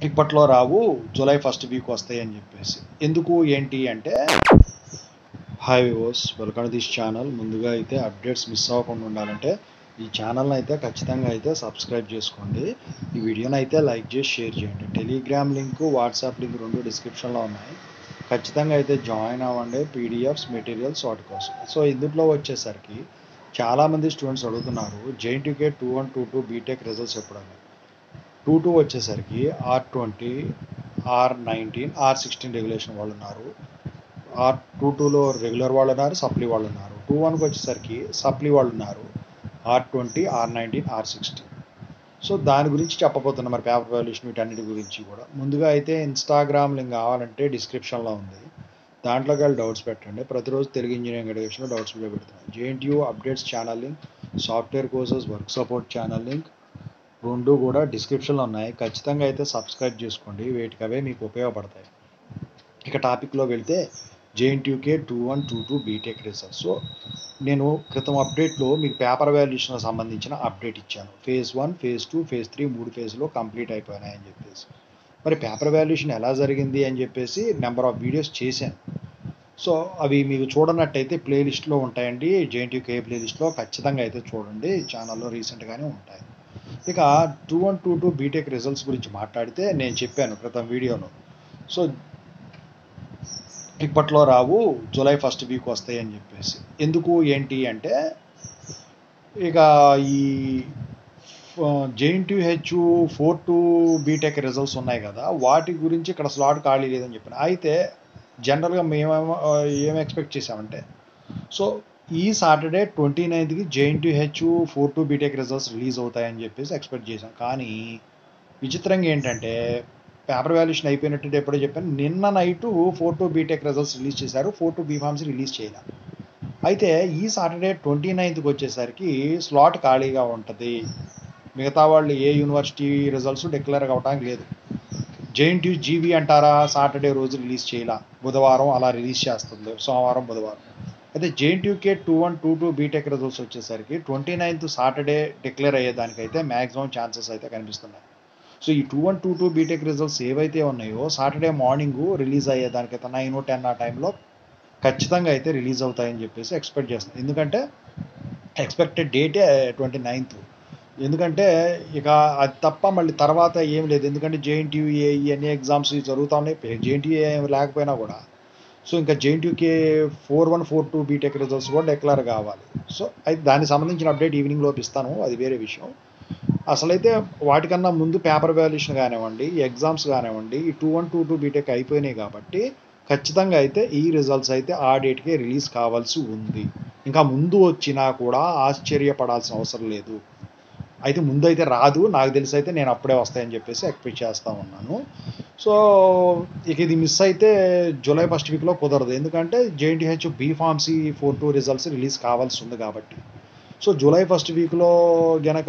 ఇప్పట్లో రావు, July first week వస్తాయి అని చెప్పేసి. ఎందుకు ఏంటి అంటే, hi viewers, welcome to this channel. ముందుగా అయితే అప్డేట్స్ మిస్ అవ్వకుండా ఉండాలంటే ఈ ఛానల్ని అయితే ఖచ్చితంగా అయితే సబ్స్క్రైబ్ చేసుకోండి. ఈ వీడియోని అయితే లైక్ చేసి షేర్ చేయండి. టెలిగ్రామ్ లింక్, వాట్సాప్ లింక్ రెండు డిస్క్రిప్షన్లో ఉన్నాయి. ఖచ్చితంగా అయితే జాయిన్ అవ్వండి. పీడిఎఫ్స్, మెటీరియల్స్ వాటి కోసం. సో ఇందులో వచ్చేసరికి చాలామంది స్టూడెంట్స్ అడుగుతున్నారు, జేఎన్టీయూకే 2122 బీటెక్ రిజల్ట్స్ ఎప్పుడన్నా. 22 వచ్చేసరికి R20, R19, R16 రెగ్యులేషన్ వాళ్ళు ఉన్నారు. R22లో రెగ్యులర్ వాళ్ళు ఉన్నారు, సప్లీ వాళ్ళు ఉన్నారు. 21కి వచ్చేసరికి సప్లీ వాళ్ళు ఉన్నారు. R20, R19, R16. సో దాని గురించి చెప్పబోతున్నా, మరి పేపర్ వాల్యుయేషన్ వీటన్నిటి గురించి కూడా. ముందుగా అయితే ఇన్స్టాగ్రామ్ లింక్ కావాలంటే డిస్క్రిప్షన్లో ఉంది, దాంట్లోకి వెళ్ళి డౌట్స్ పెట్టండి. ప్రతిరోజు తెలుగు ఇంజనీరింగ్ ఎడ్యుకేషన్లో డౌట్స్ వీడియో పెడుతున్నాను. JNTU updates channel link, software courses work support channel link రెండు కూడా డిస్క్రిప్షన్లో ఉన్నాయి. ఖచ్చితంగా అయితే సబ్స్క్రైబ్ చేసుకోండి, వేటికవే మీకు ఉపయోగపడతాయి. ఇక టాపిక్లో వెళ్తే జేఎన్టీయూకే 2122 బీటెక్ రిజల్ట్స్. సో నేను క్రితం అప్డేట్లో మీకు పేపర్ వాల్యుయేషన్కి సంబంధించిన అప్డేట్ ఇచ్చాను. ఫేజ్ 1, ఫేజ్ 2, ఫేజ్ 3 3 ఫేజ్లో కంప్లీట్ అయిపోయినాయని చెప్పేసి. మరి పేపర్ వాల్యుయేషన్ ఎలా జరిగింది అని చెప్పేసి నెంబర్ ఆఫ్ వీడియోస్ చేశాను. సో అవి మీకు చూడనట్టయితే ప్లేలిస్ట్లో ఉంటాయండి. జేఎన్టీయూకే ప్లేలిస్ట్లో ఖచ్చితంగా అయితే చూడండి, ఛానల్లో రీసెంట్గానే ఉంటాయి. ఇక 2122 బీటెక్ రిజల్ట్స్ గురించి మాట్లాడితే నేను చెప్పాను క్రితం వీడియోలో. సో ఇప్పట్లో రావు, జూలై ఫస్ట్ వీక్ వస్తాయి అని చెప్పేసి. ఎందుకు ఏంటి అంటే, ఇక ఈ జేఎన్టీయూహెచ్ 42 బీటెక్ రిజల్ట్స్ ఉన్నాయి కదా, వాటి గురించి ఇక్కడ స్లాట్ ఖాళీ లేదని చెప్పాను. అయితే జనరల్గా మేము ఏం ఎక్స్పెక్ట్ చేసామంటే, సో ఈ సాటర్డే 29కి జేఎన్టీయూహెచ్ 42 బీటెక్ రిజల్ట్స్ రిలీజ్ అవుతాయని చెప్పేసి ఎక్స్పెక్ట్ చేశాం. కానీ విచిత్రంగా ఏంటంటే, పేపర్ వాల్యుయేషన్ అయిపోయినట్టు ఎప్పుడో చెప్పాను, నిన్న నైటు 42 బీటెక్ రిజల్ట్స్ రిలీజ్ చేశారు, 42 బీఫార్మ్స్ రిలీజ్ చేయాలి. అయితే ఈ సాటర్డే 29కి వచ్చేసరికి స్లాట్ ఖాళీగా ఉంటుంది. మిగతా వాళ్ళు ఏ యూనివర్సిటీ రిజల్ట్స్ డిక్లేర్ అవ్వడానికి లేదు. జేఎన్టీయూ జీవీ అంటారా, సాటర్డే రోజు రిలీజ్ చేయాల, బుధవారం అలా రిలీజ్ చేస్తుంది, సోమవారం బుధవారం. అయితే జేఎన్టీయూకే 2122 బీటెక్ రిజల్ట్స్ వచ్చేసరికి 29th సాటర్డే డిక్లేర్ అయ్యేదానికైతే మ్యాక్సిమం ఛాన్సెస్ అయితే కనిపిస్తున్నాయి. సో ఈ 2122 బీటెక్ రిజల్ట్స్ ఏవైతే ఉన్నాయో సాటర్డే మార్నింగ్ రిలీజ్ అయ్యేదానికైతే 9, 10 ఆ టైంలో ఖచ్చితంగా అయితే రిలీజ్ అవుతాయని చెప్పేసి ఎక్స్పెక్ట్ చేస్తున్నాను. ఎందుకంటే ఎక్స్పెక్టెడ్ డేటే 29th. ఎందుకంటే ఇక అది తప్ప మళ్ళీ తర్వాత ఏం లేదు. ఎందుకంటే జేఎన్టీయూ ఇవన్నీ ఎగ్జామ్స్ జరుగుతూ ఉన్నాయి. జేఎన్టీయూ ఏం లేకపోయినా కూడా సో ఇంకా జేఎన్టీయూకే 4142 బీటెక్ రిజల్ట్స్ కూడా డిక్లేర్ కావాలి. సో అయితే దానికి సంబంధించిన అప్డేట్ ఈవినింగ్లోపు ఇస్తాను, అది వేరే విషయం. అసలైతే వాటికన్నా ముందు పేపర్ వాల్యుయేషన్ కానివ్వండి, ఎగ్జామ్స్ కానివ్వండి, ఈ 2122 బీటెక్ అయిపోయినాయి కాబట్టి ఖచ్చితంగా అయితే ఈ రిజల్ట్స్ అయితే ఆ డేట్కే రిలీజ్ కావాల్సి ఉంది. ఇంకా ముందు వచ్చినా కూడా ఆశ్చర్యపడాల్సిన అవసరం లేదు. అయితే ముందు అయితే రాదు, నాకు తెలిసి అయితే నేను అప్పుడే వస్తాయని చెప్పేసి ఎక్స్పెక్ట్ చేస్తూ ఉన్నాను. సో ఇక ఇది మిస్ అయితే జూలై ఫస్ట్ వీక్లో కుదరదు, ఎందుకంటే జేఎన్టీయూహెచ్ బీఫార్మసీ 42 రిజల్ట్స్ రిలీజ్ కావాల్సి ఉంది కాబట్టి. సో జూలై ఫస్ట్ వీక్లో గనక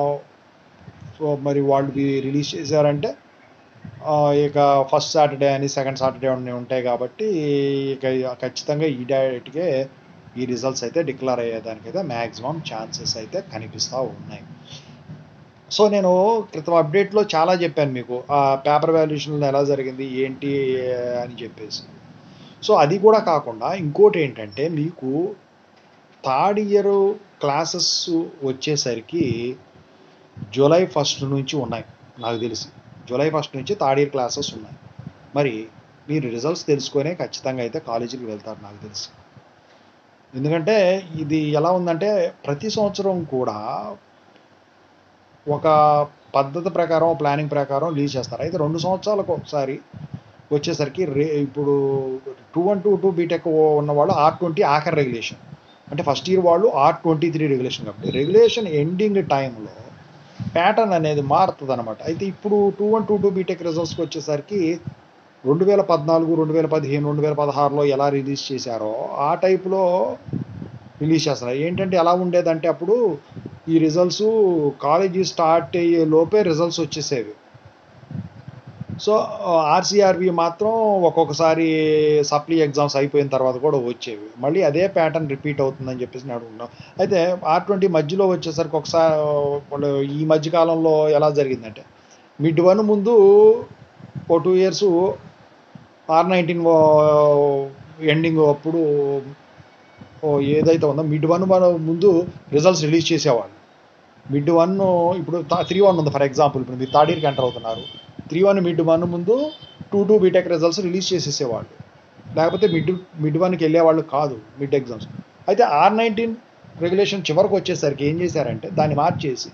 సో మరి వాళ్ళు రిలీజ్ చేశారంటే ఇక ఫస్ట్ సాటర్డే అని, సెకండ్ సాటర్డే అని ఉంటాయి కాబట్టి ఇక ఖచ్చితంగా ఈ డేట్కే ఈ రిజల్ట్స్ అయితే డిక్లేర్ అయ్యేదానికైతే మ్యాక్సిమం ఛాన్సెస్ అయితే కనిపిస్తూ ఉన్నాయి. సో నేను క్రితం అప్డేట్లో చాలా చెప్పాను మీకు, ఆ పేపర్ వాల్యుయేషన్ ఎలా జరిగింది ఏంటి అని చెప్పేసి. సో అది కూడా కాకుండా ఇంకోటి ఏంటంటే, మీకు థర్డ్ ఇయర్ క్లాసెస్ వచ్చేసరికి జూలై ఫస్ట్ నుంచి ఉన్నాయి. నాకు తెలిసి జూలై ఫస్ట్ నుంచి థర్డ్ ఇయర్ క్లాసెస్ ఉన్నాయి. మరి మీరు రిజల్ట్స్ తెలుసుకొనే ఖచ్చితంగా అయితే కాలేజీకి వెళ్తారు నాకు తెలిసి. ఎందుకంటే ఇది ఎలా ఉందంటే, ప్రతి సంవత్సరం కూడా ఒక పద్ధతి ప్రకారం, ప్లానింగ్ ప్రకారం రిలీజ్ చేస్తారు. అయితే 2 సంవత్సరాలకు ఒకసారి వచ్చేసరికి ఇప్పుడు 2122 బీటెక్ ఉన్నవాళ్ళు R20 ఆఖరి రెగ్యులేషన్, అంటే ఫస్ట్ ఇయర్ వాళ్ళు R23 రెగ్యులేషన్ కాబట్టి రెగ్యులేషన్ ఎండింగ్ టైంలో ప్యాటర్న్ అనేది మారుతుంది అనమాట. అయితే ఇప్పుడు 2122 బీటెక్ రిజల్ట్స్కి వచ్చేసరికి 2014, 2015, 2016లో ఎలా రిలీజ్ చేశారో ఆ టైప్లో రిలీజ్ చేస్తారు. ఏంటంటే ఎలా ఉండేదంటే, అప్పుడు ఈ రిజల్ట్స్ కాలేజీ స్టార్ట్ అయ్యే లోపే రిజల్ట్స్ వచ్చేసేవి. సో ఆర్సీఆర్బీ మాత్రం ఒక్కొక్కసారి సప్లీ ఎగ్జామ్స్ అయిపోయిన తర్వాత కూడా వచ్చేవి. మళ్ళీ అదే ప్యాటర్న్ రిపీట్ అవుతుందని చెప్పేసి నేను అనుకుంటున్నాను. అయితే R20 మధ్యలో వచ్చేసరికి ఒకసారి ఈ మధ్యకాలంలో ఎలా జరిగిందంటే, మిడ్ 1 ముందు ఓ 2 ఇయర్స్ R19 ఎండింగ్ అప్పుడు ఏదైతే ఉందో మిడ్ 1 మనం ముందు రిజల్ట్స్ రిలీజ్ చేసేవాళ్ళు. మిడ్ 1 ఇప్పుడు 3-1 ఉంది ఫర్ ఎగ్జాంపుల్. ఇప్పుడు మీరు థర్డ్ ఇయర్కి ఎంటర్ అవుతున్నారు. 3-1 మిడ్ 1 ముందు 2-2 బీటెక్ రిజల్ట్స్ రిలీజ్ చేసేసేవాళ్ళు. లేకపోతే మిడ్ 1కి వెళ్ళేవాళ్ళు కాదు మిడ్ ఎగ్జామ్స్. అయితే R19 రెగ్యులేషన్ చివరికి వచ్చేసరికి ఏం చేశారంటే దాన్ని మార్చేసి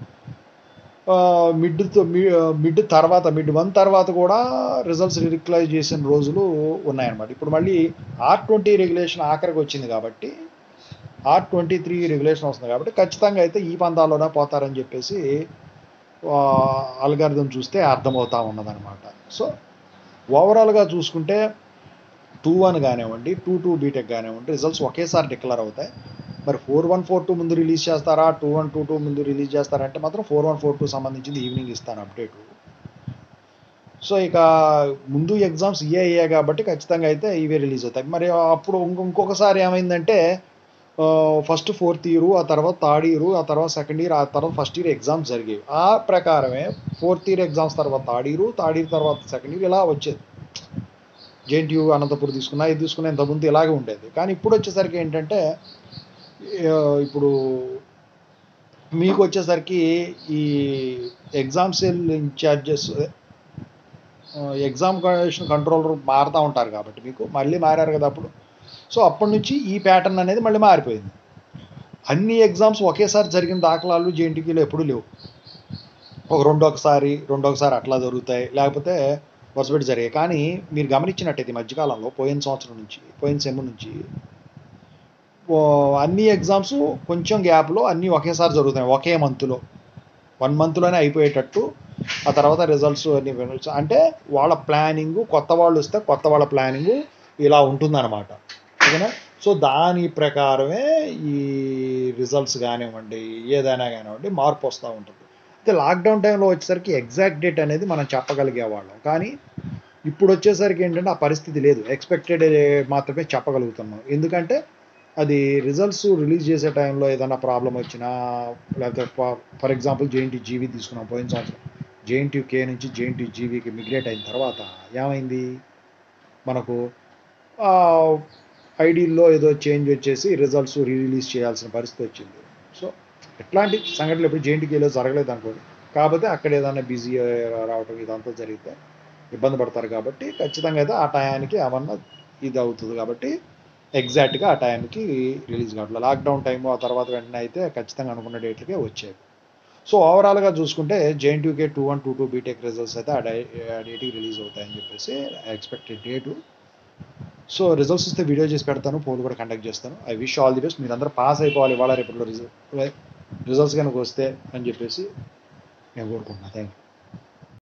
మిడ్ 1 తర్వాత కూడా రిజల్ట్స్ రిక్లైజ్ చేసిన రోజులు ఉన్నాయన్నమాట. ఇప్పుడు మళ్ళీ R20 రెగ్యులేషన్ ఆఖరికి వచ్చింది కాబట్టి R23 రెగ్యులేషన్ వస్తుంది కాబట్టి ఖచ్చితంగా అయితే ఈ పందాల్లోనే పోతారని చెప్పేసి అల్గారిథం చూస్తే అర్థమవుతా ఉన్నదనమాట. సో ఓవరాల్గా చూసుకుంటే 2-1 కానివ్వండి, 2-2 బీటెక్ కానివ్వండి, రిజల్ట్స్ ఒకేసారి డిక్లేర్ అవుతాయి. మరి 4-1, 4-2 ముందు రిలీజ్ చేస్తారా, 2-1, 2-2 ముందు రిలీజ్ చేస్తారంటే మాత్రం 4-1, 4-2 సంబంధించింది ఈవినింగ్ ఇస్తాను అప్డేటు. సో ఇక ముందు ఎగ్జామ్స్ ఇయే కాబట్టి ఖచ్చితంగా అయితే ఇవే రిలీజ్ అవుతాయి. మరి అప్పుడు ఇంకొకసారి ఏమైందంటే ఫస్ట్ 4th ఇయర్, ఆ తర్వాత 3rd ఇయర్, ఆ తర్వాత 2nd ఇయర్, ఆ తర్వాత 1st ఇయర్ ఎగ్జామ్స్ జరిగేవి. ఆ ప్రకారమే 4th ఇయర్ ఎగ్జామ్స్ తర్వాత 3rd ఇయర్, 3rd ఇయర్ తర్వాత 2nd ఇయర్ ఇలా వచ్చేది. JNTU అనంతపురం తీసుకున్నా, ఇది తీసుకున్నా ఇంతకుముందు ఇలాగే ఉండేది. కానీ ఇప్పుడు వచ్చేసరికి ఏంటంటే ఇప్పుడు మీకు వచ్చేసరికి ఈ exam cell incharges, examination controller మారుతూ ఉంటారు కాబట్టి మీకు మళ్ళీ మారారు కదా అప్పుడు. సో అప్పటి నుంచి ఈ ప్యాటర్న్ అనేది మళ్ళీ మారిపోయింది. అన్ని ఎగ్జామ్స్ ఒకేసారి జరిగిన దాఖలాలు JNTUలో ఎప్పుడూ లేవు. రెండోసారి అట్లా జరుగుతాయి, లేకపోతే వరుసపెట్టి జరిగాయి. కానీ మీరు గమనించినట్టయితే మధ్యకాలంలో పోయిన సెమ్ నుంచి అన్ని ఎగ్జామ్స్ కొంచెం గ్యాప్లో అన్నీ ఒకేసారి జరుగుతాయి. ఒకే మంత్లో 1 మంత్లోనే అయిపోయేటట్టు. ఆ తర్వాత రిజల్ట్స్ అన్ని అంటే వాళ్ళ ప్లానింగు, కొత్త వాళ్ళు వస్తే కొత్త వాళ్ళ ప్లానింగు ఇలా ఉంటుందన్నమాట. ఓకేనా? సో దాని ప్రకారమే ఈ రిజల్ట్స్ కానివ్వండి, ఏదైనా కానివ్వండి మార్పు వస్తూ ఉంటుంది. అయితే లాక్డౌన్ టైంలో వచ్చేసరికి ఎగ్జాక్ట్ డేట్ అనేది మనం చెప్పగలిగేవాళ్ళం. కానీ ఇప్పుడు వచ్చేసరికి ఏంటంటే ఆ పరిస్థితి లేదు. ఎక్స్పెక్టెడ్ మాత్రమే చెప్పగలుగుతున్నాం. ఎందుకంటే అది రిజల్ట్స్ రిలీజ్ చేసే టైంలో ఏదైనా ప్రాబ్లం వచ్చినా, లేకపోతే ఫర్ ఎగ్జాంపుల్ JNTU-GV తీసుకున్నాం. పోయిన సంవత్సరం JNTU-K నుంచి JNTU-GVకి మిగ్రేట్ అయిన తర్వాత ఏమైంది, మనకు ఐడీల్లో ఏదో చేంజ్ వచ్చేసి రిజల్ట్స్ రిలీజ్ చేయాల్సిన పరిస్థితి వచ్చింది. సో ఇట్లాంటి సంఘటనలు ఎప్పుడు JNTU-Kలో జరగలేదు అనుకోండి. కాకపోతే అక్కడ ఏదైనా బిజీ రావటం ఇదంతా జరిగితే ఇబ్బంది పడతారు కాబట్టి ఖచ్చితంగా అయితే ఆ టయానికి ఏమన్నా ఇది అవుతుంది కాబట్టి ఎగ్జాక్ట్గా ఆ టైంకి రిలీజ్ కావట్లేదు. లాక్డౌన్ టైము ఆ తర్వాత వెంటనే అయితే ఖచ్చితంగా అనుకున్న డేట్లకే వచ్చేవి. సో ఓవరాల్గా చూసుకుంటే JNTU-K 2-1, 2-2 బీటెక్ రిజల్ట్స్ అయితే ఆ డేట్కి రిలీజ్ అవుతాయని చెప్పేసి ఎక్స్పెక్టెడ్ డేటు. సో రిజల్ట్స్ వస్తే వీడియో చేసి పెడతాను, పోల్ కూడా కండక్ట్ చేస్తాను. I wish all the best. మీరందరూ పాస్ అయిపోవాలి ఇవాళ రేపట్లో రిజల్ట్స్ కనుక వస్తే అని చెప్పేసి నేను కోరుకుంటున్నాను. Thank you.